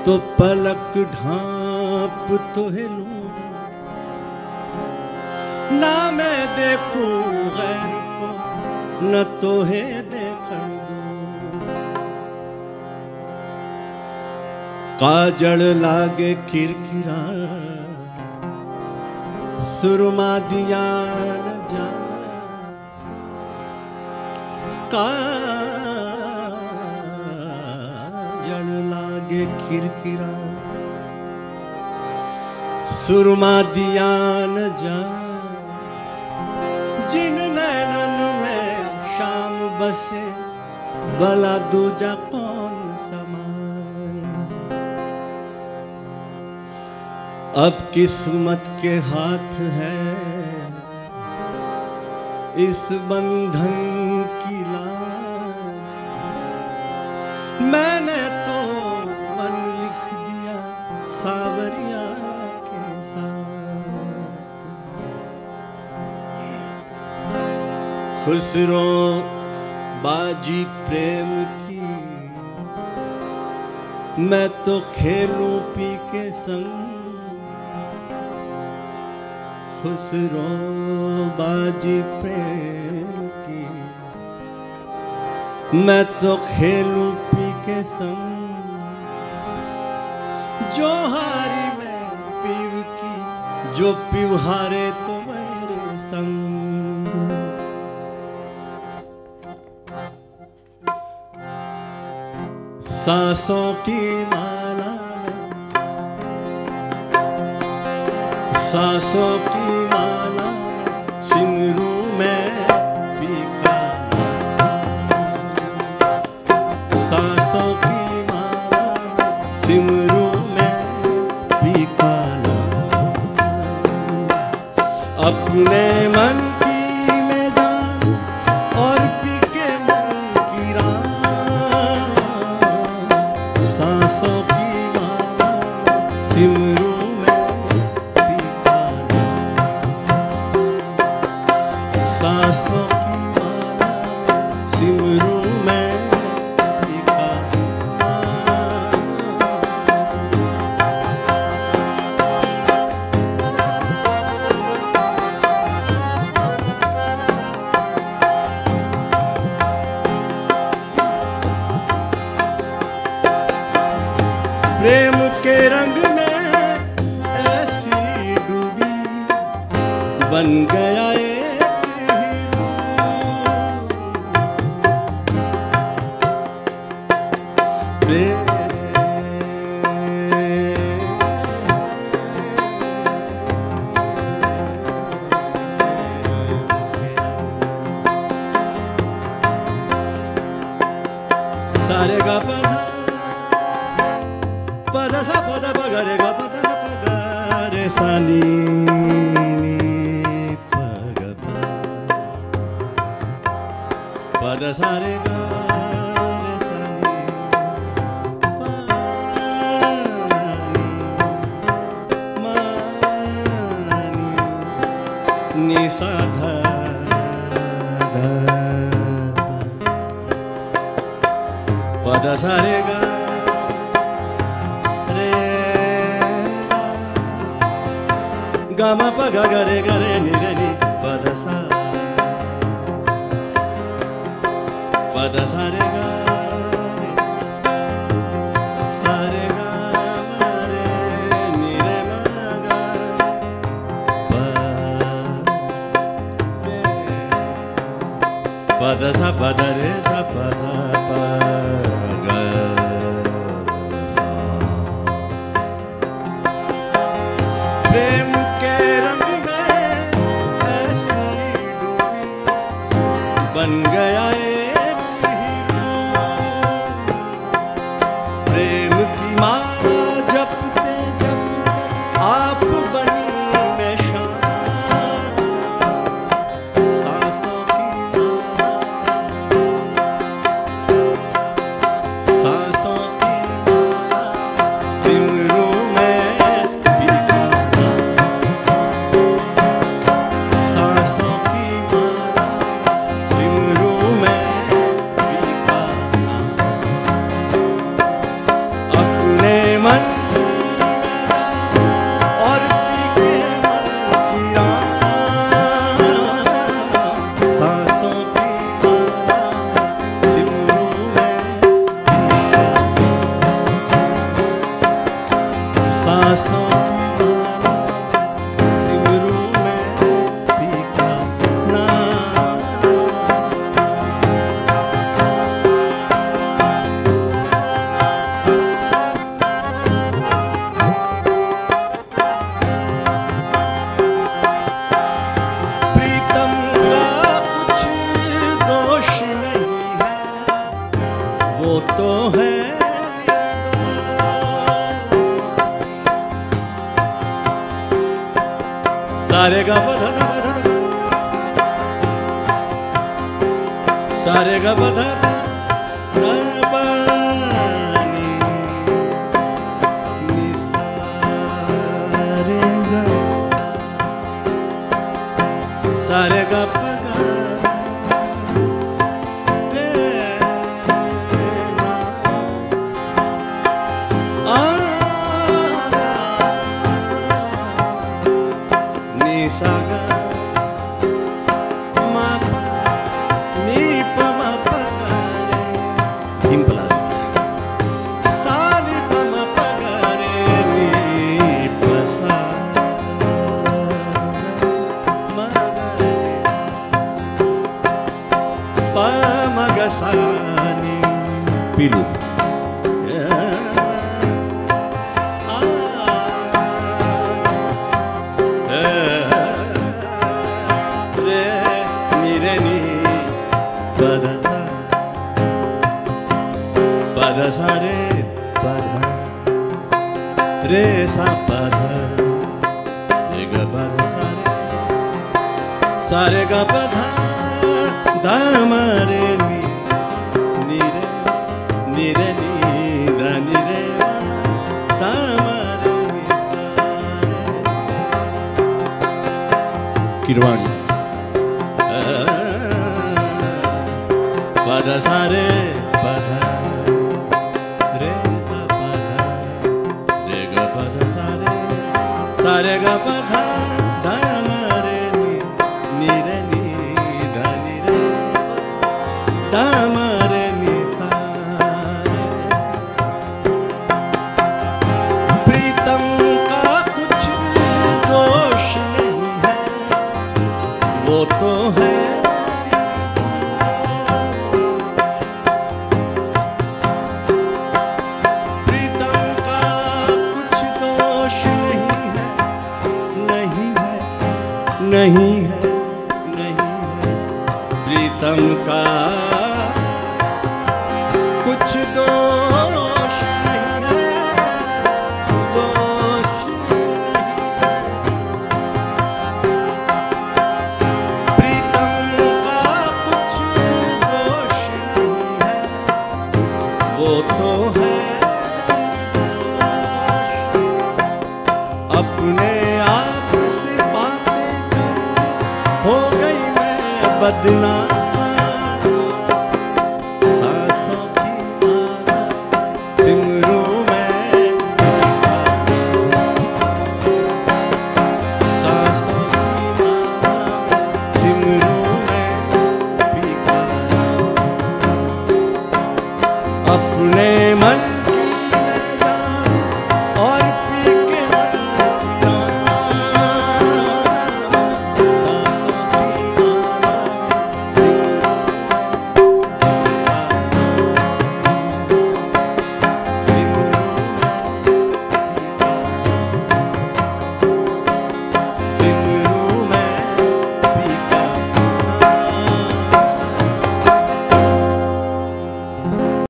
तो पलक ढांप तो हिलूं, ना मैं देखूं गैर को, न तो है देखण दूं। काजल लागे किरकिरा, सुरमा दिया न जा। काजल लागे किरकिरा, सुरमा दिया न जा। जिन नैनन में शाम बसे, भला दूजा कौन समाए। अब किस्मत के हाथ है इस बंधन की लाज। मैंने तो मन लिख दिया सावरिया के साथ। खुसरो बाजी प्रेम की, मैं तो खेलूं पी के संग। खुसरो बाजी प्रेम की, मैं तो खेलूं पी के संग। जो हारी मैं पीव की, जो पीव हारे तो मेरे संग। सांसों की माला में, सांसों की माला सिमरू में पीका। सांसों की माला सिमरू में पीका। अपने मन की मैदान और पीके मन की राह। सांसों की माला सिमरू सांसों की माला सिमरू में पीका। प्रेम के रंग में ऐसी डूबी, बन गया सारे गा पधा पधा सा पधा पगरे गा पधा पगरे सानी पग पधा सारे गा रे सानी मानी नि सा धा धा पद सारे गा रे गा मा प गा गा रे नि रे नि पद सा पद सारे गा रे सारे गा मा रे नि रे मा गा पद सा पद रे सा पद प्रेम के रंग में ऐसी डूबी, बन गया एक हीरो। प्रेम की माला जपते जपते आप बनी मैं शाम। सांसों की माला, सांसों की माला सिमरू में पीका। सांसों की माला सिमरू में पीका। अपने मन सारे गा प ध सारे गा प ध प नि नि सा रे गा सारे गा प गा रे मा आ नि सा गा मा प नि प म प गा रे हिम प्लस सा नि प म प गा रे नि प सा म गा रे प म ग सा नि पिलु pada sa re pada re sa pada re ga pada sa re ga pada da ma re ni re ni re ni da ni re da ma re ni sa re Kirwani pada sa re pada सारे गा प ध ध म रे नि रे नि ध नि रे ध म रे नि सा रे प्रीतम का कुछ दोष नहीं है वो तो है नहीं है प्रीतम का कुछ दोष नहीं है दोष नहीं है प्रीतम का कुछ दोष नहीं है वो तो है अपने आप से हो गई मैं बदनाम सांसों की माला सिमरू मैं सांसों की माला सिमरू मैं पीका अपने